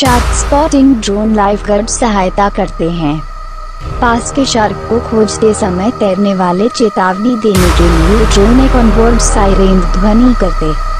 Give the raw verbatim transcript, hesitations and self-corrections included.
Shark spotting drone lifeguard सहायता करते हैं। पास के शार्क को खोजते समय तैरने वाले चेतावनी देने के लिए ड्रोन एक ऑनबोर्ड साइरेन ध्वनि करते